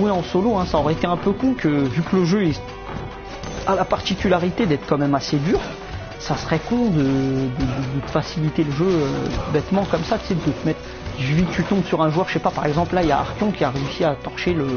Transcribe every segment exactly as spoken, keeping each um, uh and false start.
jouer en solo, hein, ça aurait été un peu con que, vu que le jeu est, a la particularité d'être quand même assez dur, ça serait con de, de, de, de faciliter le jeu euh, bêtement comme ça, tu sais, de te mettre, vu que tu tombes sur un joueur, je sais pas, par exemple là il y a Archeon qui a réussi à torcher le,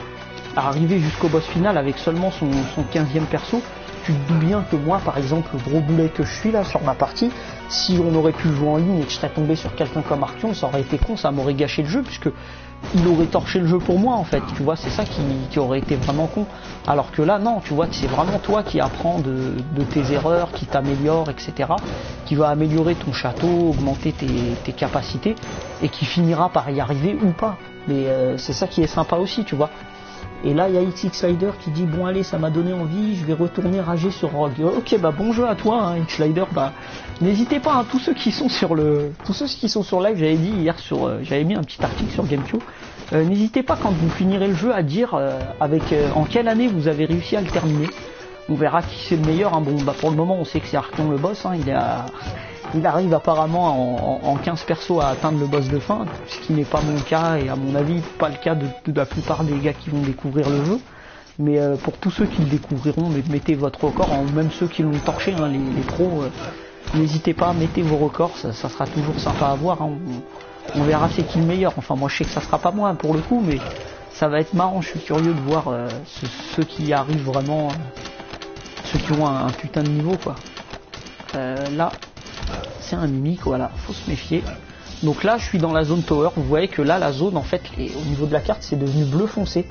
à arriver jusqu'au boss final avec seulement son, son quinzième perso. Tu te doutes bien que moi, par exemple, le gros boulet que je suis là sur ma partie, si on aurait pu jouer en ligne et que je serais tombé sur quelqu'un comme Archeon, ça aurait été con, ça m'aurait gâché le jeu, puisque il aurait torché le jeu pour moi en fait, tu vois, c'est ça qui, qui aurait été vraiment con. Alors que là, non, tu vois, c'est vraiment toi qui apprends de, de tes erreurs, qui t'améliore, et cetera, qui va améliorer ton château, augmenter tes, tes capacités, et qui finira par y arriver ou pas. Mais euh, c'est ça qui est sympa aussi, tu vois. Et là, il y a X X Slider qui dit bon allez, ça m'a donné envie, je vais retourner rager sur Rogue. Ok, bah bon jeu à toi, hein, X Slider. Bah n'hésitez pas, hein, tous ceux qui sont sur le, tous ceux qui sont sur live, j'avais dit hier sur, euh, j'avais mis un petit article sur GameCube. Euh, n'hésitez pas quand vous finirez le jeu à dire euh, avec euh, en quelle année vous avez réussi à le terminer. On verra qui c'est le meilleur. Hein. Bon, bah pour le moment, on sait que c'est Archeon le boss. Hein, il est à... Il arrive apparemment en, en, en quinze persos à atteindre le boss de fin, ce qui n'est pas mon cas et à mon avis pas le cas de, de la plupart des gars qui vont découvrir le jeu. Mais euh, pour tous ceux qui le découvriront, mettez votre record, hein, même ceux qui l'ont torché, hein, les, les pros, euh, n'hésitez pas, mettez vos records, ça, ça sera toujours sympa à voir. Hein, on, on verra c'est qui le meilleur. Enfin moi je sais que ça sera pas moi pour le coup, mais ça va être marrant, je suis curieux de voir euh, ce, ceux qui arrivent vraiment, euh, ceux qui ont un, un putain de niveau quoi. Euh, là... C'est un mimique, voilà, faut se méfier. Donc là, je suis dans la zone tower. Vous voyez que là, la zone, en fait, les, au niveau de la carte, c'est devenu bleu foncé.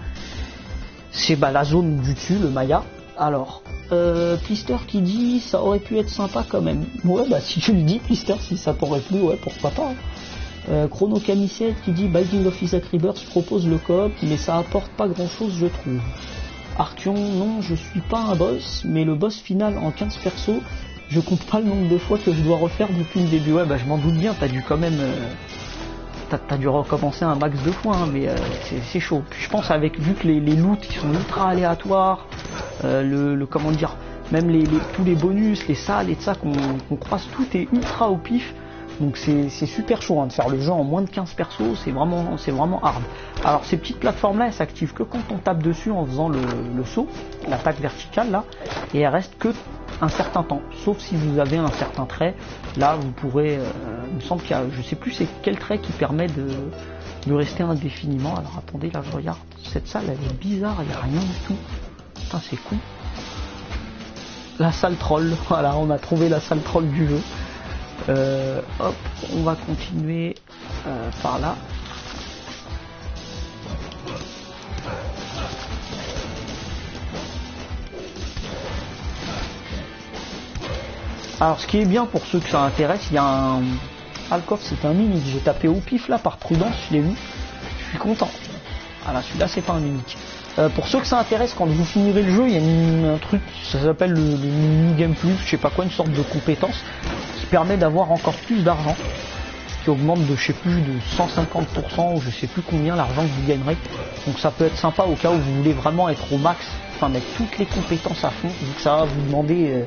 C'est bah, la zone du dessus, le Maya. Alors, euh, Plister qui dit, ça aurait pu être sympa quand même. Ouais, bah si tu le dis, Plister, si ça t'aurait plu, ouais, pourquoi pas. Hein. Euh, Chrono Camisette qui dit, Binding of Isaac Rebirth propose le coop, mais ça apporte pas grand-chose, je trouve. Archeon, non, je suis pas un boss, mais le boss final en quinze persos, je compte pas le nombre de fois que je dois refaire depuis le début. Ouais, bah je m'en doute bien, t'as dû quand même... Euh, t'as, t'as dû recommencer un max de fois, hein, mais euh, c'est, c'est chaud. Puis je pense avec, vu que les, les loots qui sont ultra aléatoires, euh, le, le... comment dire, même les, les, tous les bonus, les salles et tout ça qu'on, qu'on croise, tout est ultra au pif. Donc c'est, c'est super chaud hein, de faire le jeu en moins de quinze persos, c'est vraiment, c'est vraiment hard. Alors ces petites plateformes là, elles s'activent que quand on tape dessus en faisant le, le saut, l'attaque verticale là, et elles restent que un certain temps, sauf si vous avez un certain trait. Là vous pourrez, euh, il me semble qu'il y a, je sais plus c'est quel trait qui permet de, de rester indéfiniment. Alors attendez, là je regarde, cette salle elle est bizarre, il n'y a rien du tout. Putain c'est con. La salle troll, voilà, on a trouvé la salle troll du jeu. Euh, hop, on va continuer euh, par là. Alors ce qui est bien pour ceux que ça intéresse, il y a un... Ah le coffre c'est un mimique, j'ai tapé au pif là par prudence, je l'ai vu, je suis content. Voilà, celui-là c'est pas un mimique. Euh, pour ceux que ça intéresse, quand vous finirez le jeu, il y a une, un truc, ça s'appelle le, le mini game plus, je sais pas quoi, une sorte de compétence qui permet d'avoir encore plus d'argent, qui augmente de je sais plus de cent cinquante pour cent ou je sais plus combien l'argent que vous gagnerez. Donc ça peut être sympa au cas où vous voulez vraiment être au max, enfin mettre toutes les compétences à fond, vu que ça va vous demander euh,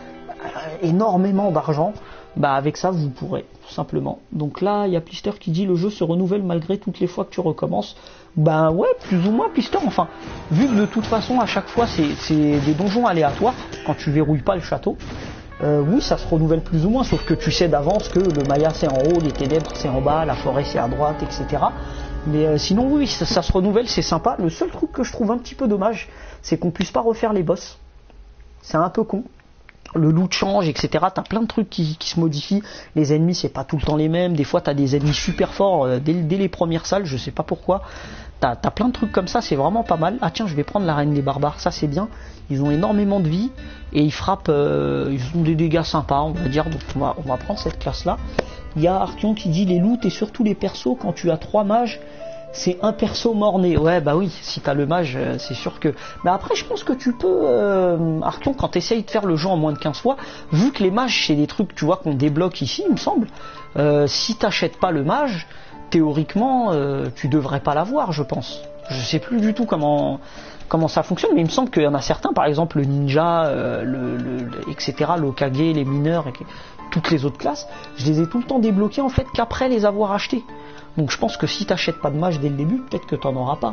énormément d'argent. Bah avec ça vous pourrez tout simplement. Donc là il y a Plister qui dit le jeu se renouvelle malgré toutes les fois que tu recommences. Bah ouais, plus ou moins Plister, enfin vu que de toute façon à chaque fois c'est, c'est des donjons aléatoires quand tu verrouilles pas le château, euh, oui ça se renouvelle plus ou moins, sauf que tu sais d'avance que le Maya c'est en haut, les ténèbres c'est en bas, la forêt c'est à droite, et cetera. Mais euh, sinon oui ça, ça se renouvelle, c'est sympa. Le seul truc que je trouve un petit peu dommage, c'est qu'on puisse pas refaire les boss. C'est un peu con. Le loot change, et cetera. T'as plein de trucs qui, qui se modifient. Les ennemis, c'est pas tout le temps les mêmes. Des fois, t'as des ennemis super forts euh, dès, dès les premières salles. Je sais pas pourquoi. T'as, t'as plein de trucs comme ça. C'est vraiment pas mal. Ah tiens, je vais prendre la reine des barbares. Ça, c'est bien. Ils ont énormément de vie et ils frappent. Euh, ils ont des dégâts sympas, on va dire. Donc, on va, on va prendre cette classe-là. Il y a Archeon qui dit les loots et surtout les persos. Quand tu as trois mages, c'est un perso mort-né. Ouais, bah oui, si t'as le mage, euh, c'est sûr que... Mais après, je pense que tu peux... Euh, Archeon, quand t'essayes de faire le jeu en moins de quinze fois, vu que les mages, c'est des trucs, tu vois, qu'on débloque ici, il me semble, euh, si t'achètes pas le mage, théoriquement, euh, tu devrais pas l'avoir, je pense. Je sais plus du tout comment... comment ça fonctionne, mais il me semble qu'il y en a certains, par exemple le ninja, euh, le, le, le, et cetera, l'Okage, les mineurs, et toutes les autres classes, je les ai tout le temps débloqués en fait qu'après les avoir achetés. Donc je pense que si t'achètes pas de mage dès le début, peut-être que t'en auras pas.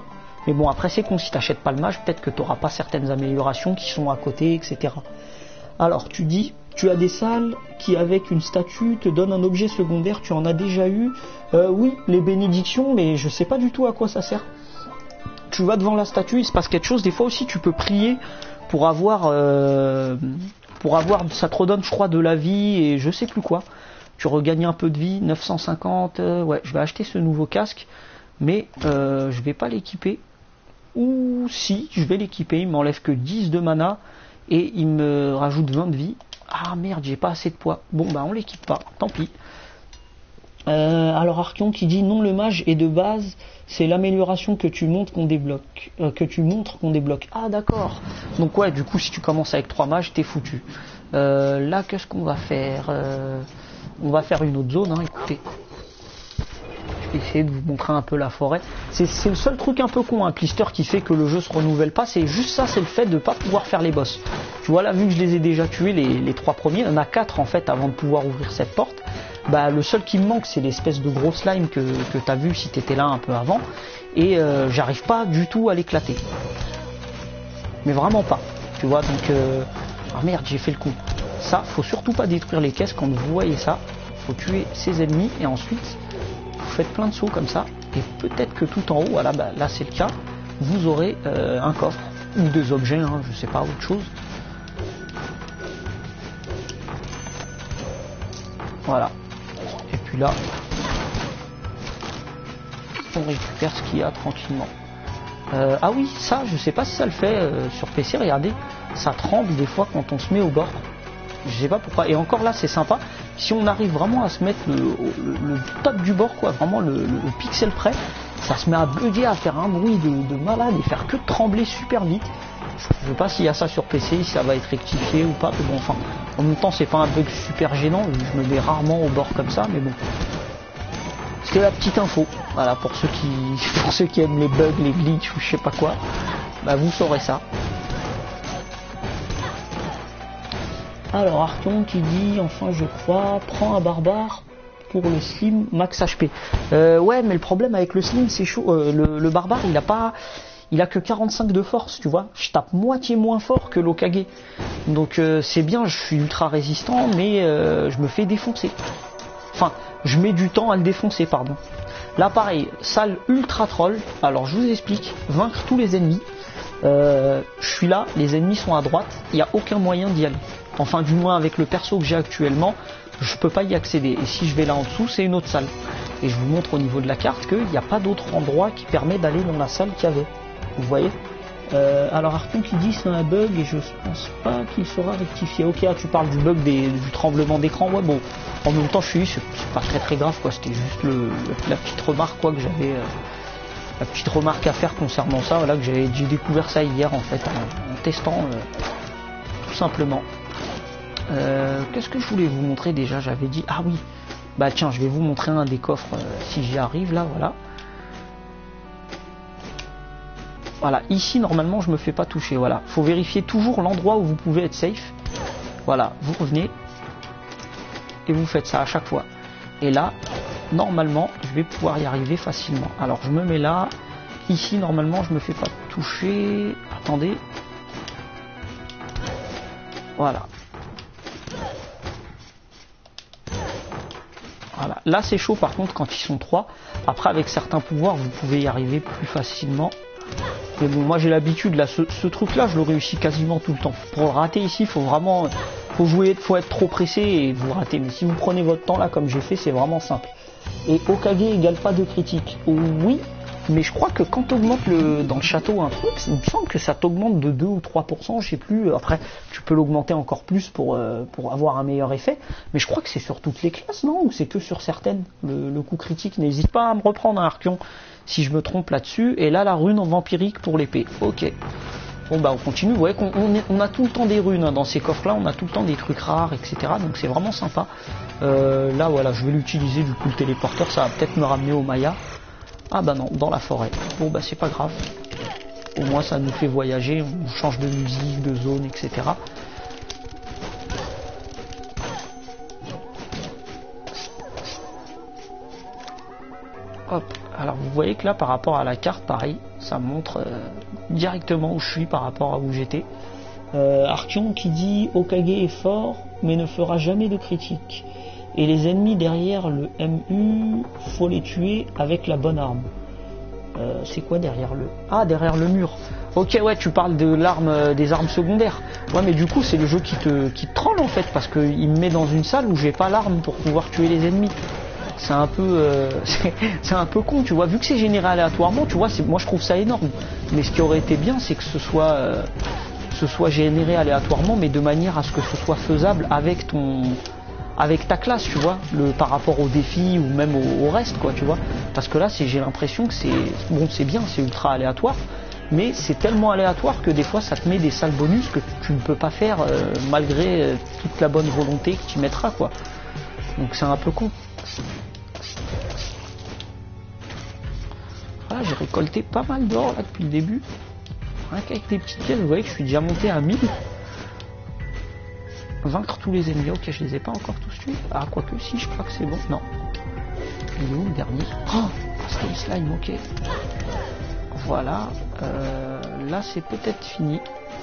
Mais bon, après c'est con, si t'achètes pas le mage, peut-être que t'auras pas certaines améliorations qui sont à côté, et cetera. Alors tu dis, tu as des salles qui avec une statue te donnent un objet secondaire, tu en as déjà eu. Euh, oui, les bénédictions, mais je sais pas du tout à quoi ça sert. Tu vas devant la statue, il se passe quelque chose. Des fois aussi tu peux prier pour avoir, euh, pour avoir, ça te redonne je crois de la vie et je sais plus quoi. Tu regagnes un peu de vie, neuf cent cinquante, euh, ouais, je vais acheter ce nouveau casque, mais euh, je vais pas l'équiper. Ou si, je vais l'équiper, il m'enlève que dix de mana et il me rajoute vingt de vie. Ah merde, j'ai pas assez de poids. Bon bah on l'équipe pas, tant pis. Euh, alors Archeon qui dit non, le mage est de base, c'est l'amélioration que tu montres qu'on débloque, euh, que tu montres qu'on débloque. Ah d'accord. Donc ouais, du coup si tu commences avec trois mages, t'es foutu. Euh, là qu'est-ce qu'on va faire euh, On va faire une autre zone, hein, écoutez. Je vais essayer de vous montrer un peu la forêt. C'est le seul truc un peu con, un hein, Clister, qui fait que le jeu se renouvelle pas. C'est juste ça, c'est le fait de ne pas pouvoir faire les boss. Tu vois là, vu que je les ai déjà tués, les, les trois premiers, il y en a quatre en fait avant de pouvoir ouvrir cette porte. Bah le seul qui me manque, c'est l'espèce de gros slime que, que tu as vu si tu étais là un peu avant. Et euh, j'arrive pas du tout à l'éclater. Mais vraiment pas. Tu vois, donc... Euh... Ah merde, j'ai fait le coup. Ça, faut surtout pas détruire les caisses quand vous voyez ça. Faut tuer ses ennemis et ensuite... Vous faites plein de sauts comme ça et peut-être que tout en haut, voilà, bah, là c'est le cas, vous aurez euh, un coffre ou des objets, hein, je sais pas, autre chose. Voilà. Et puis là, on récupère ce qu'il y a tranquillement. Euh, ah oui, ça, je sais pas si ça le fait euh, sur P C, regardez, ça tremble des fois quand on se met au bord. Je sais pas pourquoi. Et encore là, c'est sympa. Si on arrive vraiment à se mettre le, le, le top du bord, quoi, vraiment le, le, le pixel près, ça se met à bugger, à faire un bruit de, de malade et faire que trembler super vite. Je sais pas s'il y a ça sur P C, si ça va être rectifié ou pas. Mais bon, enfin, en même temps, c'est pas un bug super gênant. Je me mets rarement au bord comme ça, mais bon. C'est la petite info. Voilà, pour ceux qui, pour ceux qui aiment les bugs, les glitches ou je sais pas quoi, bah vous saurez ça. Alors Archeon qui dit, enfin je crois, prends un barbare pour le slim max H P. Euh, ouais, mais le problème avec le slim, c'est chaud. Euh, le, le barbare, il a pas, il a que quarante-cinq de force, tu vois. Je tape moitié moins fort que l'Okage. Donc euh, c'est bien, je suis ultra résistant, mais euh, je me fais défoncer. Enfin, je mets du temps à le défoncer, pardon. Là pareil, salle ultra troll. Alors je vous explique, vaincre tous les ennemis. Euh, je suis là, les ennemis sont à droite, il n'y a aucun moyen d'y aller. Enfin du moins avec le perso que j'ai actuellement, je peux pas y accéder. Et si je vais là en dessous, c'est une autre salle. Et je vous montre au niveau de la carte qu'il n'y a pas d'autre endroit qui permet d'aller dans la salle qu'il y avait. Vous voyez euh, Alors Archeon qui dit c'est un bug et je pense pas qu'il sera rectifié. Ok, ah, tu parles du bug des, du tremblement d'écran. Ouais bon, en même temps je suis c'est pas très très grave quoi. C'était juste le, le, la petite remarque quoi que j'avais... Euh, la petite remarque à faire concernant ça. Voilà que j'ai découvert ça hier en fait en, en testant euh, tout simplement. Euh, Qu'est-ce que je voulais vous montrer déjà? J'avais dit, ah oui, bah tiens, je vais vous montrer un des coffres euh, si j'y arrive là, voilà. Voilà, ici normalement je me fais pas toucher, voilà. Faut vérifier toujours l'endroit où vous pouvez être safe. Voilà, vous revenez et vous faites ça à chaque fois. Et là, normalement, je vais pouvoir y arriver facilement. Alors je me mets là, ici normalement je me fais pas toucher. Attendez. Voilà. Voilà. Là c'est chaud par contre quand ils sont trois. Après avec certains pouvoirs vous pouvez y arriver plus facilement. Mais bon moi j'ai l'habitude là, ce, ce truc là je le réussis quasiment tout le temps. Pour le rater ici il faut vraiment faut jouer, faut être trop pressé et vous ratez. Mais si vous prenez votre temps là comme j'ai fait c'est vraiment simple. Et Okage égale pas de critique. Oui, mais je crois que quand tu augmentes le, dans le château un truc, il me semble que ça t'augmente de deux ou trois pour cent, je sais plus. Après, tu peux l'augmenter encore plus pour, euh, pour avoir un meilleur effet. Mais je crois que c'est sur toutes les classes, non? Ou c'est que sur certaines, le, le coup critique. N'hésite pas à me reprendre un Archeon si je me trompe là-dessus. Et là, la rune en vampirique pour l'épée. Ok. Bon bah on continue, vous voyez qu'on on, on a tout le temps des runes hein, dans ces coffres là, on a tout le temps des trucs rares, et cetera. Donc c'est vraiment sympa. Euh, là voilà, je vais l'utiliser du coup le téléporteur, ça va peut-être me ramener au Maya. Ah bah non, dans la forêt. Bon bah c'est pas grave. Au moins ça nous fait voyager, on change de musique, de zone, et cetera. Hop, alors vous voyez que là par rapport à la carte, pareil, ça me montre euh, directement où je suis par rapport à où j'étais. Euh, Arkion qui dit Hokage est fort mais ne fera jamais de critique. Et les ennemis derrière le M U, faut les tuer avec la bonne arme. Euh, c'est quoi derrière le... Ah, derrière le mur. Ok, ouais, tu parles de l'arme, euh, des armes secondaires. Ouais, mais du coup, c'est le jeu qui te, qui te troll en fait, parce qu'il me met dans une salle où j'ai pas l'arme pour pouvoir tuer les ennemis. C'est un peu, euh, c'est un peu con, tu vois. Vu que c'est généré aléatoirement, tu vois, moi je trouve ça énorme. Mais ce qui aurait été bien, c'est que ce soit... Euh, ce soit généré aléatoirement, mais de manière à ce que ce soit faisable avec ton, avec ta classe, tu vois, le, par rapport aux défis ou même au, au reste, quoi, tu vois. Parce que là, c'est, j'ai l'impression que c'est, bon, c'est bien, c'est ultra aléatoire, mais c'est tellement aléatoire que des fois, ça te met des sales bonus que tu ne peux pas faire euh, malgré euh, toute la bonne volonté que tu mettras, quoi. Donc c'est un peu con. Voilà, j'ai récolté pas mal d'or là depuis le début. Rien qu'avec des petites pièces, vous voyez que je suis déjà monté à mille. Vaincre tous les ennemis, ok, je les ai pas encore tous tués. Ah, quoique si, je crois que c'est bon. Non. Il est où le dernier? Oh, c'était slime, ok. Voilà. Euh, là, c'est peut-être fini.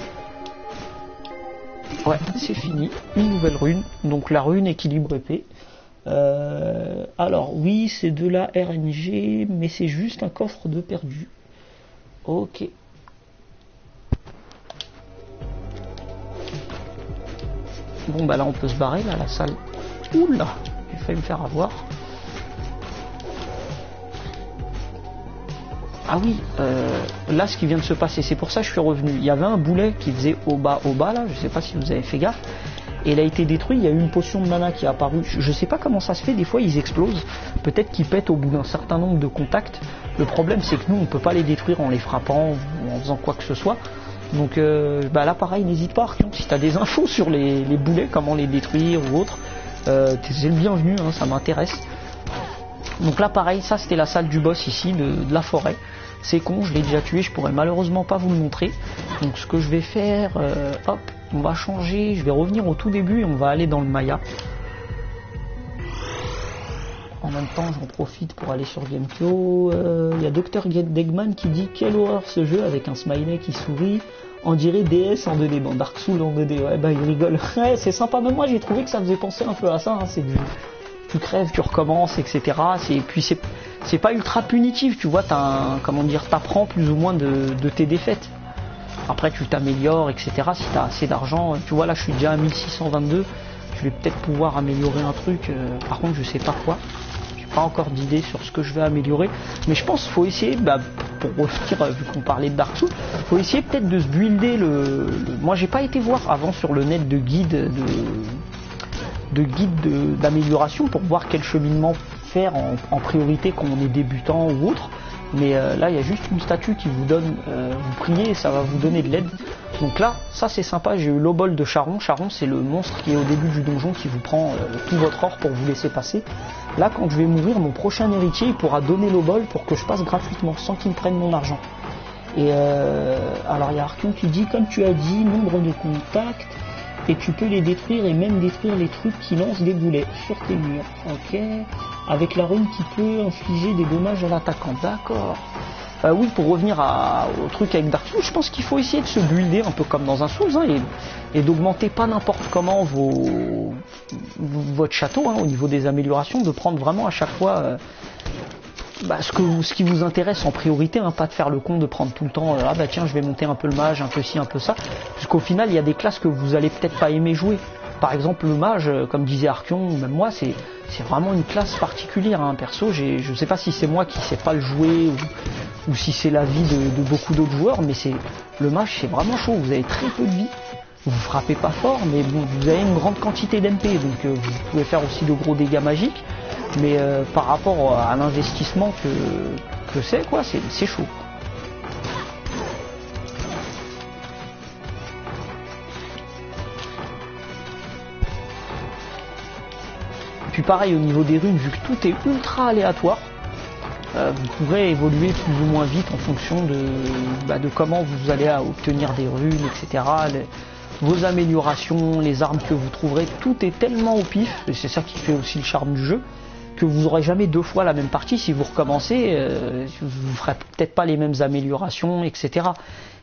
Ouais, c'est fini. Une nouvelle rune. Donc la rune équilibre épée. Euh, alors, oui, c'est de la R N G, mais c'est juste un coffre de perdu. Ok. Bon bah là on peut se barrer, là la salle. Oula, j'ai failli me faire avoir. Ah oui, euh, là ce qui vient de se passer, c'est pour ça que je suis revenu. Il y avait un boulet qui faisait au bas au bas là, je sais pas si vous avez fait gaffe. Et il a été détruit, il y a eu une potion de mana qui est apparue. Je sais pas comment ça se fait, des fois ils explosent. Peut-être qu'ils pètent au bout d'un certain nombre de contacts. Le problème c'est que nous on peut pas les détruire en les frappant ou en faisant quoi que ce soit. Donc euh, bah là pareil, n'hésite pas Arkion, si tu as des infos sur les, les boulets, comment les détruire ou autre, euh, c'est le bienvenu, hein, ça m'intéresse. Donc là pareil, ça c'était la salle du boss ici, de, de la forêt. C'est con, je l'ai déjà tué, je pourrais malheureusement pas vous le montrer. Donc ce que je vais faire, euh, hop, on va changer, je vais revenir au tout début et on va aller dans le Maya. En même temps, j'en profite pour aller sur Gamekyo. Il euh, y a Docteur Degman qui dit quelle horreur ce jeu avec un smiley qui sourit. On dirait D S en deux D. Bon, Dark Souls en deux D. Ouais, bah il rigole. Ouais, c'est sympa. Même moi, j'ai trouvé que ça faisait penser un peu à ça. Hein. C'est du, tu crèves, tu recommences, et cetera. C'est puis c'est c'est pas ultra punitif. Tu vois, t'as un, comment dire, t'apprends plus ou moins de, de tes défaites. Après, tu t'améliores, et cetera. Si t'as assez d'argent, tu vois, là, je suis déjà à mille six cent vingt-deux. Je vais peut-être pouvoir améliorer un truc. Euh, par contre, je sais pas quoi. Pas encore d'idée sur ce que je vais améliorer, mais je pense qu'il faut essayer, bah, pour revenir, vu qu'on parlait de Dark Souls, faut essayer peut-être de se builder le, le... moi j'ai pas été voir avant sur le net de guide de, de guide d'amélioration pour voir quel cheminement faire en, en priorité quand on est débutant ou autre, mais euh, là il y a juste une statue qui vous donne, euh, vous priez et ça va vous donner de l'aide. Donc là, ça c'est sympa, j'ai eu l'obol de Charon. Charon c'est le monstre qui est au début du donjon qui vous prend euh, tout votre or pour vous laisser passer. Là quand je vais mourir, mon prochain héritier il pourra donner l'obol pour que je passe gratuitement, sans qu'il me prenne mon argent. Et euh, alors il y a Arkion qui dit, comme tu as dit, nombre de contacts, et tu peux les détruire et même détruire les trucs qui lancent des boulets sur tes murs. Ok. Avec la rune qui peut infliger des dommages à l'attaquant. D'accord. Euh, oui, pour revenir à, au truc avec Dark Souls, je pense qu'il faut essayer de se builder un peu comme dans un Souls, hein, et, et d'augmenter pas n'importe comment vos, votre château, hein, au niveau des améliorations, de prendre vraiment à chaque fois euh, bah, ce, que, ce qui vous intéresse en priorité, hein, pas de faire le con de prendre tout le temps, euh, ah bah tiens je vais monter un peu le mage, un peu ci, un peu ça, puisqu'au final il y a des classes que vous allez peut-être pas aimer jouer. Par exemple le mage, comme disait Arkion, même moi, c'est c'est vraiment une classe particulière, hein. Perso, j'ai, je sais pas si c'est moi qui sais pas le jouer ou, ou si c'est l'avis de, de beaucoup d'autres joueurs, mais c'est le mage, c'est vraiment chaud. Vous avez très peu de vie, vous frappez pas fort, mais bon, vous avez une grande quantité d'M P, donc euh, vous pouvez faire aussi de gros dégâts magiques, mais euh, par rapport à l'investissement que, que c'est, quoi, c'est, c'est chaud. Puis pareil au niveau des runes, vu que tout est ultra aléatoire, euh, vous pourrez évoluer plus ou moins vite en fonction de, bah, de comment vous allez à obtenir des runes, et cetera. Les, vos améliorations, les armes que vous trouverez, tout est tellement au pif, et c'est ça qui fait aussi le charme du jeu, que vous n'aurez jamais deux fois la même partie. Si vous recommencez, euh, vous ne ferez peut-être pas les mêmes améliorations, et cetera.